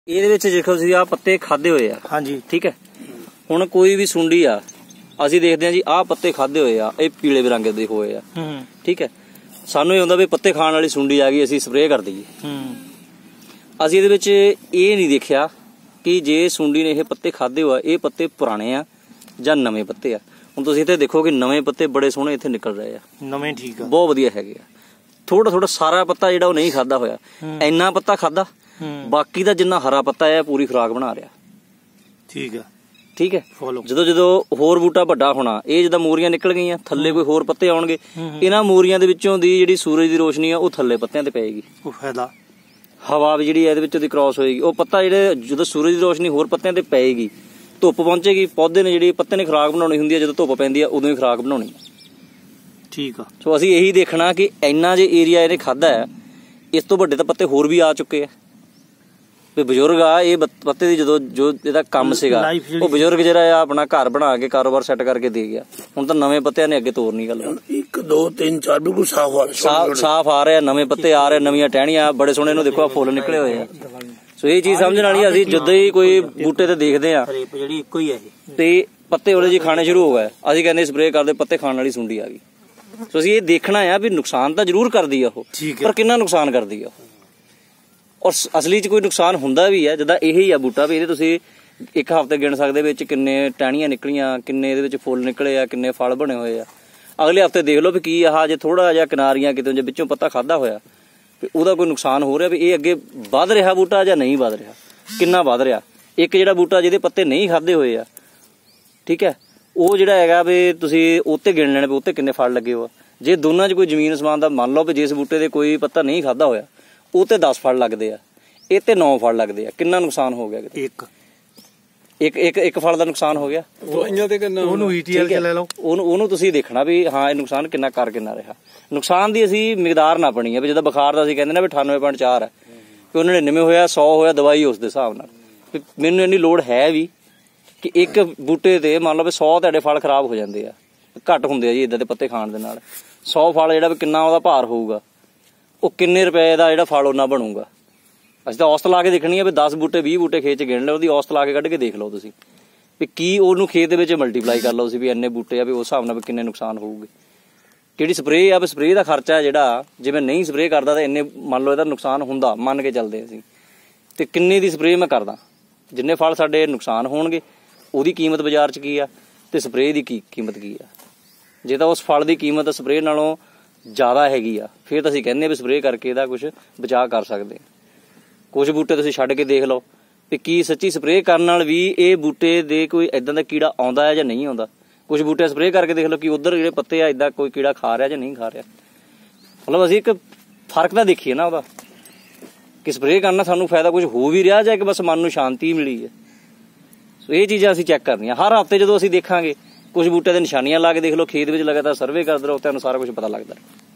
ਇਹਦੇ ਵਿੱਚ ਦੇਖੋ ਤੁਸੀਂ ਆ ਪੱਤੇ ਖਾਦੇ ਹੋਏ ਆ। ਹਾਂਜੀ ਠੀਕ ਹੈ। ਹੁਣ ਕੋਈ ਵੀ ਸੁੰਡੀ ਆ ਅਸੀਂ ਦੇਖਦੇ ਹਾਂ ਜੀ ਆਹ ਪੱਤੇ ਖਾਦੇ ਹੋਏ ਆ, ਇਹ ਪੀਲੇ ਰੰਗ ਦੇ ਹੋਏ ਆ। ਠੀਕ ਹੈ। ਸਾਨੂੰ ਇਹ ਹੁੰਦਾ ਵੀ ਪੱਤੇ ਖਾਣ ਵਾਲੀ ਸੁੰਡੀ ਆ ਗਈ, ਅਸੀਂ ਸਪਰੇਅ ਕਰ ਦਈਏ। ਅਸੀਂ ਇਹਦੇ ਵਿੱਚ ਇਹ ਨਹੀਂ ਦੇਖਿਆ ਕਿ ਜੇ ਸੁੰਡੀ ਨੇ ਇਹ ਪੱਤੇ ਖਾਦੇ ਹੋਆ, ਇਹ ਪੱਤੇ ਪੁਰਾਣੇ ਆ ਜਾਂ ਨਵੇਂ ਪੱਤੇ ਆ। ਹੁਣ ਤੁਸੀਂ ਇੱਥੇ ਦੇਖੋ ਕਿ ਨਵੇਂ ਪੱਤੇ ਬੜੇ ਸੋਹਣੇ ਇੱਥੇ ਨਿਕਲ ਰਹੇ ਆ, ਨਵੇਂ ਠੀਕ ਆ, ਬਹੁਤ ਵਧੀਆ ਹੈਗੇ ਆ। ਥੋੜਾ ਥੋੜਾ ਸਾਰਾ ਪੱਤਾ ਜਿਹੜਾ ਉਹ ਨਹੀਂ ਖਾਦਾ ਹੋਇਆ, ਇੰਨਾ ਪੱਤਾ ਖਾਦਾ, ਬਾਕੀ ਦਾ ਜਿੰਨਾ ਹਰਾ ਪੱਤਾ ਹੈ ਪੂਰੀ ਖੁਰਾਕ ਬਣਾ ਰਿਹਾ। ਠੀਕ ਆ ਠੀਕ ਹੈ। ਜਦੋਂ ਹੋਰ ਬੂਟਾ ਵੱਡਾ ਹੋਣਾ, ਇਹ ਜਿੱਦਾਂ ਮੋਰੀਆਂ ਨਿਕਲ ਗਈਆਂ, ਥੱਲੇ ਕੋਈ ਹੋਰ ਪੱਤੇ ਆਉਣਗੇ, ਇਹਨਾਂ ਮੋਰੀਆਂ ਦੇ ਵਿੱਚੋਂ ਦੀ ਜਿਹੜੀ ਸੂਰਜ ਦੀ ਰੋਸ਼ਨੀ ਆ ਉਹ ਥੱਲੇ ਪੱਤਿਆਂ ਤੇ ਪਏਗੀ। ਉਹ ਫਾਇਦਾ ਹਵਾ ਵੀ ਜਿਹੜੀ ਇਹਦੇ ਵਿੱਚੋਂ ਦੀ ਕ੍ਰਾਸ ਹੋਏਗੀ, ਉਹ ਪੱਤਾ ਜਿਹੜੇ ਜਦੋਂ ਸੂਰਜ ਦੀ ਰੋਸ਼ਨੀ ਹੋਰ ਪੱਤਿਆਂ ਤੇ ਪਏਗੀ, ਧੁੱਪ ਪਹੁੰਚੇਗੀ, ਪੌਦੇ ਨੇ ਜਿਹੜੀ ਪੱਤੇ ਨੇ ਖੁਰਾਕ ਬਣਾਉਣੀ ਹੁੰਦੀ ਹੈ, ਜਦੋਂ ਧੁੱਪ ਪੈਂਦੀ ਆ ਉਦੋਂ ਹੀ ਖੁਰਾਕ ਬਣਾਉਣੀ। ਠੀਕ ਆ। ਸੋ ਅਸੀਂ ਇਹੀ ਦੇਖਣਾ ਕਿ ਇੰਨਾ ਜੇ ਏਰੀਆ ਇਹਨੇ ਖਾਦਾ ਹੈ, ਇਸ ਤੋਂ ਵੱਡੇ ਤਾਂ ਪੱਤੇ ਹੋਰ ਵੀ ਆ ਚੁੱਕੇ ਆ। ਵੀ ਬਜ਼ੁਰਗ ਆ, ਇਹ ਪੱਤੇ ਦੀ ਜਦੋਂ ਜੋ ਇਹਦਾ ਕੰਮ ਸੀਗਾ, ਉਹ ਬਜ਼ੁਰਗ ਜਿਹੜਾ ਆ ਆਪਣਾ ਘਰ ਬਣਾ ਕੇ ਕਾਰੋਬਾਰ ਸੈੱਟ ਕਰਕੇ ਦੇ ਗਿਆ। ਹੁਣ ਤਾਂ ਨਵੇਂ ਪੱਤਿਆਂ ਨੇ ਅੱਗੇ ਤੋਰਨੀ ਗੱਲ। 1 2 3 4 ਬਿਲਕੁਲ ਸਾਫ਼ ਆ ਰਿਹਾ, ਨਵੇਂ ਪੱਤੇ ਆ ਰਹੇ, ਨਵੀਆਂ ਟਹਿਣੀਆਂ ਬੜੇ ਸੋਹਣੇ। ਇਹਨੂੰ ਦੇਖੋ ਫੁੱਲ ਨਿਕਲੇ ਹੋਏ ਆ। ਸੋ ਇਹ ਚੀਜ਼ ਸਮਝਣ ਵਾਲੀ। ਅਸੀਂ ਜਦੋਂ ਹੀ ਕੋਈ ਬੂਟੇ ਤੇ ਦੇਖਦੇ ਆ ਜਿਹੜੀ ਇੱਕੋ ਹੀ ਹੈ ਤੇ ਪੱਤੇ ਉਹਦੇ ਜੀ ਖਾਣੇ ਸ਼ੁਰੂ ਹੋ ਗਏ, ਅਸੀਂ ਕਹਿੰਦੇ ਸਪਰੇਅ ਕਰਦੇ, ਪੱਤੇ ਖਾਣ ਵਾਲੀ ਸੁੰਡੀ ਆ ਗਈ। ਸੋ ਅਸੀਂ ਇਹ ਦੇਖਣਾ ਆ ਵੀ ਨੁਕਸਾਨ ਤਾਂ ਜ਼ਰੂਰ ਕਰਦੀ ਆ ਉਹ, ਪਰ ਕਿੰਨਾ ਨੁਕਸਾਨ ਕਰਦੀ ਆ ਉਹ, ਔਰ ਅਸਲੀ ਚ ਕੋਈ ਨੁਕਸਾਨ ਹੁੰਦਾ ਵੀ ਹੈ। ਜਿੱਦਾਂ ਇਹੀ ਆ ਬੂਟਾ, ਵੀ ਇਹਦੇ ਤੁਸੀਂ 1 ਹਫ਼ਤੇ ਗਿਣ ਸਕਦੇ ਵਿੱਚ ਕਿੰਨੇ ਟਹਿਣੀਆਂ ਨਿਕਲੀਆਂ, ਕਿੰਨੇ ਇਹਦੇ ਵਿੱਚ ਫੁੱਲ ਨਿਕਲੇ ਆ, ਕਿੰਨੇ ਫਲ ਬਣੇ ਹੋਏ ਆ। ਅਗਲੇ ਹਫ਼ਤੇ ਦੇਖ ਲਓ ਵੀ ਕੀ ਆਹ ਜੇ ਥੋੜਾ ਜਿਹਾ ਕਿਨਾਰੀਆਂ ਕਿਤੇ ਜੇ ਵਿੱਚੋਂ ਪੱਤਾ ਖਾਦਾ ਹੋਇਆ, ਵੀ ਉਹਦਾ ਕੋਈ ਨੁਕਸਾਨ ਹੋ ਰਿਹਾ, ਵੀ ਇਹ ਅੱਗੇ ਵੱਧ ਰਿਹਾ ਬੂਟਾ ਜਾਂ ਨਹੀਂ ਵੱਧ ਰਿਹਾ, ਕਿੰਨਾ ਵੱਧ ਰਿਹਾ। ਇੱਕ ਜਿਹੜਾ ਬੂਟਾ ਜਿਹਦੇ ਪੱਤੇ ਨਹੀਂ ਖਾਦੇ ਹੋਏ ਆ, ਠੀਕ ਹੈ, ਉਹ ਜਿਹੜਾ ਹੈਗਾ ਵੀ ਤੁਸੀਂ ਉੱਤੇ ਗਿਣ ਲੈਣੇ ਵੀ ਉੱਤੇ ਕਿੰਨੇ ਫਲ ਲੱਗੇ ਹੋ। ਜੇ ਦੋਨਾਂ 'ਚ ਕੋਈ ਜ਼ਮੀਨ ਅਸਮਾਨ ਦਾ ਮੰਨ ਲਓ ਵੀ ਜਿਸ ਬੂਟੇ ਦੇ ਕੋਈ ਪੱਤਾ ਨਹੀਂ ਖਾਦਾ ਹੋਇਆ, ਉਹ ਤੇ 10 ਫਲ ਲੱਗਦੇ ਆ, ਇਹ ਤੇ 9 ਫਲ ਲੱਗਦੇ ਆ, ਕਿੰਨਾ ਨੁਕਸਾਨ ਹੋ ਗਿਆ। ਇੱਕ ਫਲ ਦਾ ਨੁਕਸਾਨ ਹੋ ਗਿਆ। ਉਹਨੂੰ ਤੁਸੀਂ ਦੇਖਣਾ ਵੀ ਹਾਂ ਇਹ ਨੁਕਸਾਨ ਕਿੰਨਾ ਕਿੰਨਾ ਰਿਹਾ। ਨੁਕਸਾਨ ਦੀ ਅਸੀਂ ਮਿਕਦਾਰ ਨਾ ਪਣੀ ਆ ਵੀ ਜਿੱਦਾਂ ਬੁਖਾਰ ਦਾ ਅਸੀਂ ਕਹਿੰਦੇ ਨਾ ਵੀ 98.4 ਹੈ, ਕਿ ਉਹਨਾਂ 99 ਹੋਇਆ 100 ਹੋਇਆ ਦਵਾਈ ਉਸ ਦੇ ਹਿਸਾਬ ਨਾਲ। ਮੈਨੂੰ ਇੰਨੀ ਲੋੜ ਹੈ ਵੀ ਕਿ ਇੱਕ ਬੂਟੇ ਤੇ ਮੰਨ ਲਓ ਵੀ 100 ਤੁਹਾਡੇ ਫਲ ਖਰਾਬ ਹੋ ਜਾਂਦੇ ਆ, ਘੱਟ ਹੁੰਦੇ ਆ ਜੀ ਇਦਾਂ ਦੇ ਪੱਤੇ ਖਾਣ ਦੇ ਨਾਲ। 100 ਫਲ ਜਿਹੜਾ ਵੀ ਕਿੰਨਾ ਉਹਦਾ ਭਾਰ ਹੋਊਗਾ, ਉਹ ਕਿੰਨੇ ਰੁਪਏ ਦਾ ਜਿਹੜਾ ਫਲ ਉਹਨਾਂ ਬਣੂਗਾ। ਅਸੀਂ ਤਾਂ ਔਸਤ ਲਾ ਕੇ ਦੇਖਣੀ ਆ ਵੀ 10 ਬੂਟੇ 20 ਬੂਟੇ ਖੇਤ 'ਚ ਗਿਣ ਲਓ, ਉਹਦੀ ਔਸਤ ਲਾ ਕੇ ਕੱਢ ਕੇ ਦੇਖ ਲਓ ਤੁਸੀਂ ਵੀ ਕੀ ਉਹਨੂੰ ਖੇਤ ਦੇ ਵਿੱਚ ਮਲਟੀਪਲਾਈ ਕਰ ਲਓ ਤੁਸੀਂ ਵੀ ਇੰਨੇ ਬੂਟੇ ਆ ਵੀ ਉਸ ਹਿਸਾਬ ਨਾਲ ਵੀ ਕਿੰਨੇ ਨੁਕਸਾਨ ਹੋਊਗੇ। ਜਿਹੜੀ ਸਪਰੇਅ ਆ ਵੀ ਸਪਰੇਅ ਦਾ ਖਰਚਾ ਜਿਹੜਾ, ਜਿਵੇਂ ਨਹੀਂ ਸਪਰੇਅ ਕਰਦਾ ਤਾਂ ਇੰਨੇ ਮੰਨ ਲਓ ਇਹਦਾ ਨੁਕਸਾਨ ਹੁੰਦਾ, ਮੰਨ ਕੇ ਚੱਲਦੇ ਅਸੀਂ, ਤੇ ਕਿੰਨੇ ਦੀ ਸਪਰੇਅ ਮੈਂ ਕਰਦਾ, ਜਿੰਨੇ ਫਲ ਸਾਡੇ ਨੁਕਸਾਨ ਹੋਣਗੇ ਉਹਦੀ ਕੀਮਤ ਬਾਜ਼ਾਰ 'ਚ ਕੀ ਆ ਤੇ ਸਪਰੇਅ ਦੀ ਕੀਮਤ ਕੀ ਆ। ਜੇ ਤਾਂ ਉਸ ਫਲ ਦੀ ਕੀਮਤ ਸਪਰੇਅ ਨਾਲੋਂ ਜ਼ਿਆਦਾ ਹੈਗੀ ਆ, ਫਿਰ ਤਾਂ ਅਸੀਂ ਕਹਿੰਦੇ ਵੀ ਸਪਰੇਅ ਕਰਕੇ ਇਹਦਾ ਕੁਝ ਬਚਾਅ ਕਰ ਸਕਦੇ ਹਾਂ। ਕੁਝ ਬੂਟੇ ਤੁਸੀਂ ਛੱਡ ਕੇ ਦੇਖ ਲਓ ਵੀ ਕੀ ਸੱਚੀ ਸਪਰੇਅ ਕਰਨ ਨਾਲ ਵੀ ਇਹ ਬੂਟੇ ਦੇ ਕੋਈ ਏਦਾਂ ਦਾ ਕੀੜਾ ਆਉਂਦਾ ਹੈ ਜਾਂ ਨਹੀਂ ਆਉਂਦਾ। ਕੁਝ ਬੂਟੇ ਸਪਰੇਅ ਕਰਕੇ ਦੇਖ ਲਓ ਕਿ ਉੱਧਰ ਜਿਹੜੇ ਪੱਤੇ ਆ ਏਦਾਂ ਕੋਈ ਕੀੜਾ ਖਾ ਰਿਹਾ ਜਾਂ ਨਹੀਂ ਖਾ ਰਿਹਾ। ਮਤਲਬ ਅਸੀਂ ਇੱਕ ਫਰਕ ਤਾਂ ਦੇਖੀਏ ਨਾ ਉਹਦਾ, ਕਿ ਸਪਰੇਅ ਕਰਨ ਨਾਲ ਸਾਨੂੰ ਫਾਇਦਾ ਕੁਝ ਹੋ ਵੀ ਰਿਹਾ ਜਾਂ ਕਿ ਬਸ ਮਨ ਨੂੰ ਸ਼ਾਂਤੀ ਮਿਲੀ ਹੈ। ਸੋ ਇਹ ਚੀਜ਼ਾਂ ਅਸੀਂ ਚੈੱਕ ਕਰਨੀਆਂ ਹਰ ਹਫ਼ਤੇ। ਜਦੋਂ ਅਸੀਂ ਦੇਖਾਂਗੇ ਕੁਝ ਬੂਟੇ ਦੇ ਨਿਸ਼ਾਨੀਆਂ ਲਾ ਕੇ ਦੇਖ ਲਓ, ਖੇਤ ਵਿੱਚ ਲਗਾਤਾਰ ਸਰਵੇ ਕਰਦੇ ਰਹੋ, ਤੁਹਾਨੂੰ ਸਾਰਾ ਕੁਝ ਪਤਾ ਲੱਗਦਾ।